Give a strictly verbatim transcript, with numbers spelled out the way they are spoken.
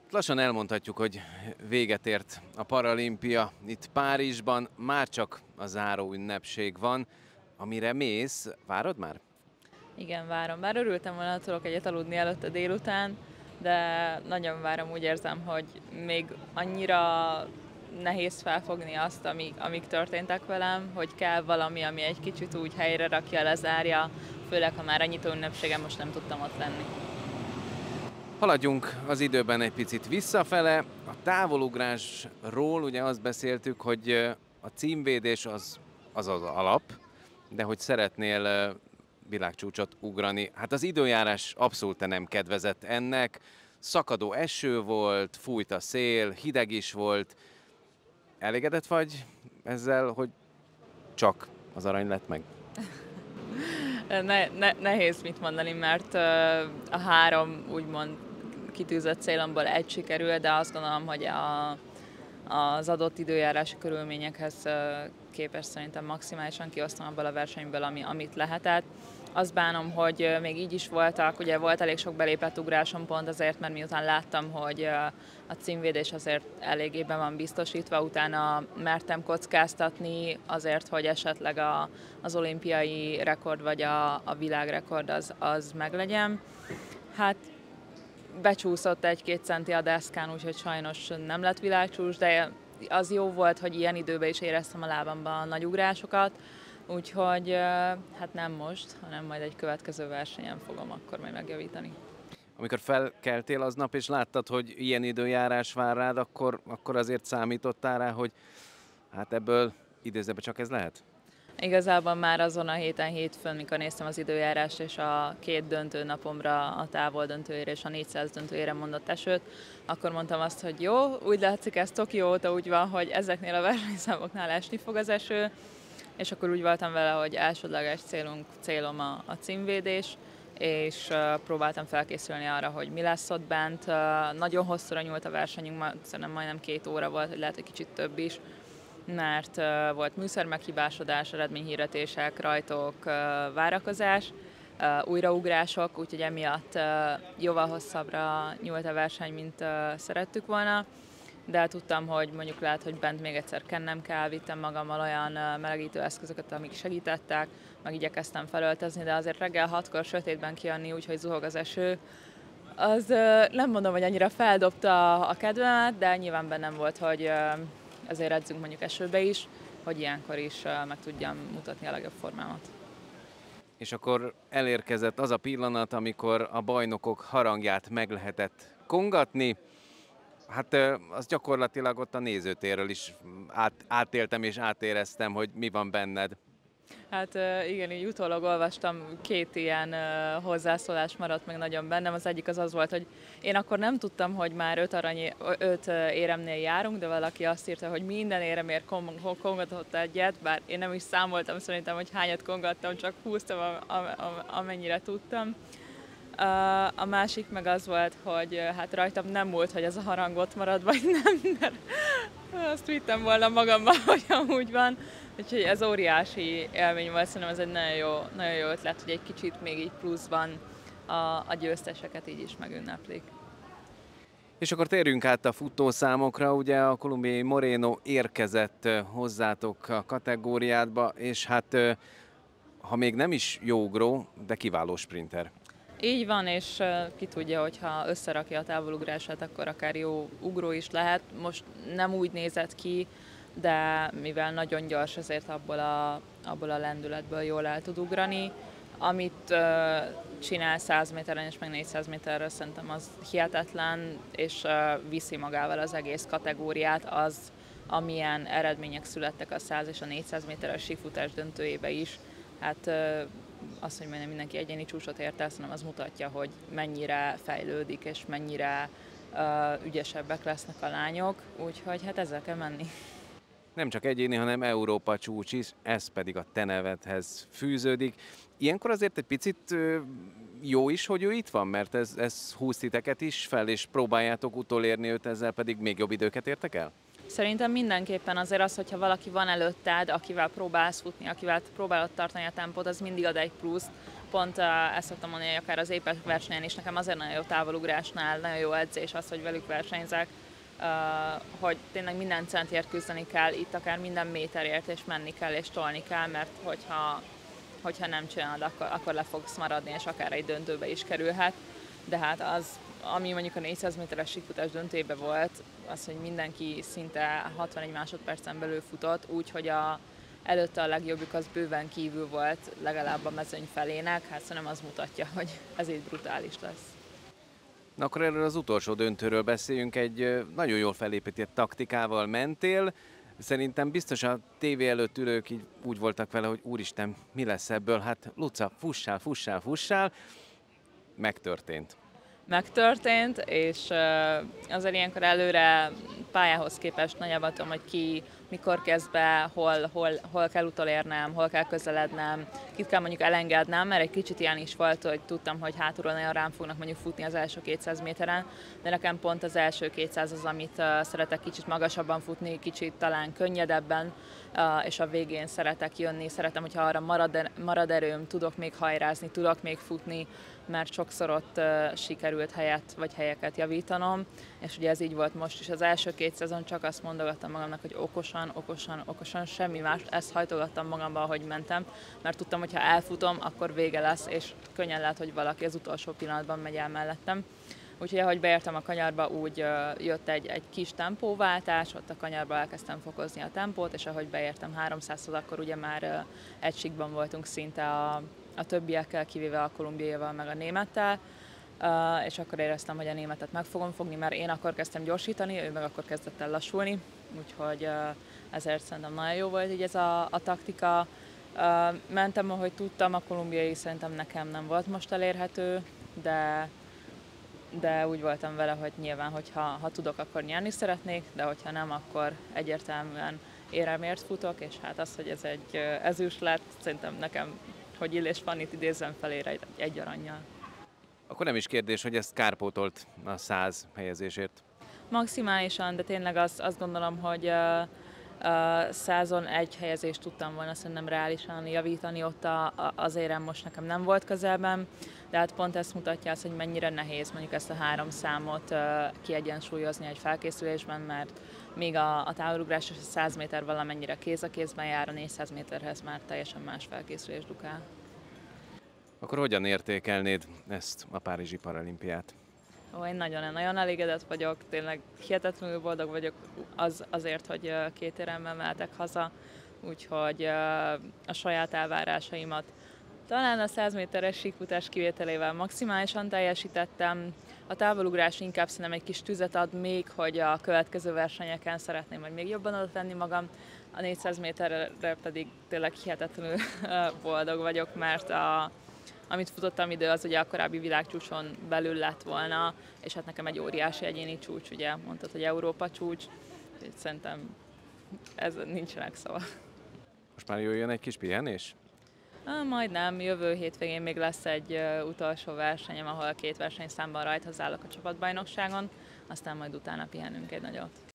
Lassan elmondhatjuk, hogy véget ért a paralimpia itt Párizsban, már csak a záró ünnepség van, amire mész. Várod már? Igen, várom. Bár örültem volna, tudok egyet aludni előtte délután, de nagyon várom, úgy érzem, hogy még annyira nehéz felfogni azt, amik, amik történtek velem, hogy kell valami, ami egy kicsit úgy helyre rakja, lezárja, főleg ha már a nyitó ünnepségen most nem tudtam ott lenni. Haladjunk az időben egy picit visszafele. A távolugrásról ugye azt beszéltük, hogy a címvédés az az, az alap, de hogy szeretnél világcsúcsot ugrani. Hát az időjárás abszolút nem kedvezett ennek. Szakadó eső volt, fújt a szél, hideg is volt. Elégedett vagy ezzel, hogy csak az arany lett meg? Ne, ne, nehéz mit mondani, mert a három úgymond kitűzött célomból egy sikerül, de azt gondolom, hogy a, az adott időjárási körülményekhez képest szerintem maximálisan kihoztam abból a versenyből, ami, amit lehetett. Azt bánom, hogy még így is voltak, ugye volt elég sok belépett ugrásom pont azért, mert miután láttam, hogy a címvédés azért eléggé be van biztosítva, utána mertem kockáztatni azért, hogy esetleg a, az olimpiai rekord vagy a, a világrekord az, az meglegyen. Hát becsúszott egy-két centi a deszkán, úgyhogy sajnos nem lett világcsúcs, de az jó volt, hogy ilyen időben is éreztem a lábamban a nagy ugrásokat, úgyhogy hát nem most, hanem majd egy következő versenyen fogom akkor majd megjavítani. Amikor felkeltél aznap és láttad, hogy ilyen időjárás vár rád, akkor, akkor azért számítottál rá, hogy hát ebből idézőben csak ez lehet? Igazából már azon a héten hétfőn, mikor néztem az időjárást és a két döntő napomra, a távol döntőjére és a négyszáz döntőjére mondott esőt, akkor mondtam azt, hogy jó, úgy látszik, ez Tokió óta úgy van, hogy ezeknél a versenyszámoknál esni fog az eső, és akkor úgy voltam vele, hogy elsődleges célunk, célom a, a címvédés, és uh, próbáltam felkészülni arra, hogy mi lesz ott bent. Uh, nagyon hosszúra nyúlt a versenyünk, szerintem majdnem két óra volt, hogy lehet, hogy kicsit több is, mert uh, volt műszer meghibásodás, eredményhirdetések, rajtok, uh, várakozás, uh, újraugrások, úgyhogy emiatt uh, jóval hosszabbra nyúlt a verseny, mint uh, szerettük volna. De tudtam, hogy mondjuk lehet, hogy bent még egyszer kennem kell, vittem magammal olyan uh, melegítő eszközöket, amik segítettek, meg igyekeztem felöltözni, de azért reggel hatkor sötétben kijönni, úgyhogy zuhog az eső, az uh, nem mondom, hogy annyira feldobta a kedvemet, de nyilván bennem volt, hogy uh, ezért edzünk mondjuk esőbe is, hogy ilyenkor is uh, meg tudjam mutatni a legjobb formámat. És akkor elérkezett az a pillanat, amikor a bajnokok harangját meg lehetett kongatni. Hát az gyakorlatilag ott a nézőtérről is át, átéltem és átéreztem, hogy mi van benned. Hát igen, így utólag olvastam, két ilyen hozzászólás maradt meg nagyon bennem. Az egyik az az volt, hogy én akkor nem tudtam, hogy már öt, arany, öt éremnél járunk, de valaki azt írta, hogy minden éremért kongatott egyet, bár én nem is számoltam szerintem, hogy hányat kongattam, csak húztam, amennyire tudtam. A másik meg az volt, hogy hát rajtam nem múlt, hogy ez a harang ott marad, vagy nem, mert azt vittem volna magammal, hogy amúgy van. Úgyhogy ez óriási élmény volt, szerintem ez egy nagyon jó, nagyon jó ötlet, hogy egy kicsit még így pluszban a, a győzteseket így is megünneplik. És akkor térjünk át a futószámokra, ugye a kolumbiai Moreno érkezett hozzátok a kategóriádba, és hát ha még nem is jó ugró, de kiváló sprinter. Így van, és ki tudja, hogy ha összerakja a távolugrását, akkor akár jó ugró is lehet. Most nem úgy nézett ki, de mivel nagyon gyors, ezért abból a, abból a lendületből jól el tud ugrani. Amit uh, csinál száz méteren és meg négyszáz méterre, szerintem az hihetetlen, és uh, viszi magával az egész kategóriát, az, amilyen eredmények születtek a száz és a négyszáz méteres sífutás döntőjébe is. Hát uh, az, hogy majdnem mindenki egyéni csúcsot ért el, szerintem az mutatja, hogy mennyire fejlődik, és mennyire uh, ügyesebbek lesznek a lányok, úgyhogy hát ezzel kell menni. Nem csak egyéni, hanem Európa csúcs is, ez pedig a te nevedhez fűződik. Ilyenkor azért egy picit jó is, hogy ő itt van, mert ez, ez húz titeket is fel, és próbáljátok utolérni őt, ezzel pedig még jobb időket értek el? Szerintem mindenképpen azért az, hogyha valaki van előtted, akivel próbálsz futni, akivel próbálod tartani a tempót, az mindig ad egy pluszt, pont uh, ezt szoktam mondani, hogy akár az épek versenyen is nekem azért nagyon jó távolugrásnál, nagyon jó edzés az, hogy velük versenyzek, uh, hogy tényleg minden centért küzdeni kell, itt akár minden méterért, és menni kell, és tolni kell, mert hogyha, hogyha nem csinálod, akkor, akkor le fogsz maradni, és akár egy döntőbe is kerülhet. De hát az, ami mondjuk a négyszáz méteres síkfutás döntőbe volt, az, hogy mindenki szinte hatvanegy másodpercen belül futott, úgyhogy a, előtte a legjobbjuk az bőven kívül volt, legalább a mezőny felének, hát szerintem az mutatja, hogy ez így brutális lesz. Na akkor erről az utolsó döntőről beszéljünk, egy nagyon jól felépített taktikával mentél. Szerintem biztos a tévé előtt ülők így úgy voltak vele, hogy úristen, mi lesz ebből? Hát Luca, fussál, fussál, fussál. Megtörtént. Megtörtént, és azért ilyenkor előre pályához képest nagyjából tudom, hogy ki mikor kezd be, hol, hol, hol kell utolérnem, hol kell közelednem, kit kell mondjuk elengednem, mert egy kicsit ilyen is volt, hogy tudtam, hogy hátulról nagyon rám fognak mondjuk futni az első kétszáz méteren, de nekem pont az első kétszáz az, amit uh, szeretek kicsit magasabban futni, kicsit talán könnyedebben, uh, és a végén szeretek jönni, szeretem, hogyha arra marad, marad erőm, tudok még hajrázni, tudok még futni, mert sokszor ott uh, sikerült helyet vagy helyeket javítanom, és ugye ez így volt most is. Az első két szezon csak azt mondogattam magamnak, hogy okosan, okosan, okosan, semmi más, ezt hajtogattam magamba, ahogy mentem, mert tudtam, hogy ha elfutom, akkor vége lesz, és könnyen lehet, hogy valaki az utolsó pillanatban megy el mellettem. Úgyhogy ahogy beértem a kanyarba, úgy uh, jött egy, egy kis tempóváltás, ott a kanyarba elkezdtem fokozni a tempót, és ahogy beértem háromszázhoz, akkor ugye már uh, egy síkban voltunk szinte a, a többiekkel, kivéve a kolumbiaival meg a némettel, uh, és akkor éreztem, hogy a németet meg fogom fogni, mert én akkor kezdtem gyorsítani, ő meg akkor kezdett el lassulni, úgyhogy uh, ezért szerintem nagyon jó volt így ez a, a taktika. Uh, mentem, ahogy tudtam, a kolumbiai szerintem nekem nem volt most elérhető, de de úgy voltam vele, hogy nyilván, hogyha ha tudok, akkor nyerni szeretnék, de hogyha nem, akkor egyértelműen éremért futok, és hát az, hogy ez egy ezüst lett, szerintem nekem, hogy Illés Fannit idézzem felére egy, egy arannyal. Akkor nem is kérdés, hogy ezt kárpótolt a száz helyezésért. Maximálisan, de tényleg azt, azt gondolom, hogy uh, uh, százon egy helyezést tudtam volna szerintem reálisan javítani, ott a, a, az érem most nekem nem volt közelben, de hát pont ezt mutatja azt, hogy mennyire nehéz mondjuk ezt a három számot uh, kiegyensúlyozni egy felkészülésben, mert még a, a távolugrás és a száz méter valamennyire kéz a kézben jár, a négyszáz méterhez már teljesen más felkészülés dukál. Akkor hogyan értékelnéd ezt a párizsi paralimpiát? Ó, én nagyon-nagyon elégedett vagyok, tényleg hihetetlenül boldog vagyok az, azért, hogy két éremmel mehetek haza, úgyhogy a saját elvárásaimat talán a száz méteres síkfutás kivételével maximálisan teljesítettem. A távolugrás inkább szerintem egy kis tüzet ad még, hogy a következő versenyeken szeretném majd még jobban oda tenni magam. A négyszáz méterre pedig tényleg hihetetlenül boldog vagyok, mert a amit futottam idő, az ugye a korábbi világcsúcson belül lett volna, és hát nekem egy óriási egyéni csúcs, ugye mondtad, hogy Európa csúcs, úgyhogy szerintem ez nincsenek szava. Most már jöjjön egy kis pihenés? Ah, majdnem, jövő hétvégén még lesz egy uh, utolsó versenyem, ahol két versenyszámban rajthoz állok a csapatbajnokságon, aztán majd utána pihenünk egy nagyot.